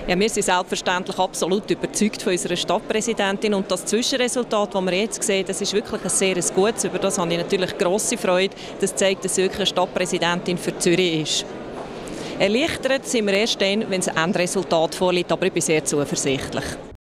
Ja, wir sind selbstverständlich absolut überzeugt von unserer Stadtpräsidentin und das Zwischenresultat, das wir jetzt sehen, das ist wirklich ein sehr gutes. Über das habe ich natürlich grosse Freude. Das zeigt, dass sie wirklich eine Stadtpräsidentin für Zürich ist. Erleichtert sind wir erst dann, wenn das Endresultat vorliegt, aber ich bin sehr zuversichtlich.